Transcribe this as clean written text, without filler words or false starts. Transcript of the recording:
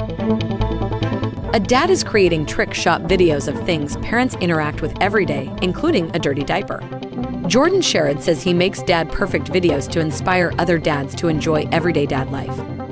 A dad is creating trick shot videos of things parents interact with every day, including a dirty diaper. Jordan Sherrod says he makes dad perfect videos to inspire other dads to enjoy everyday dad life.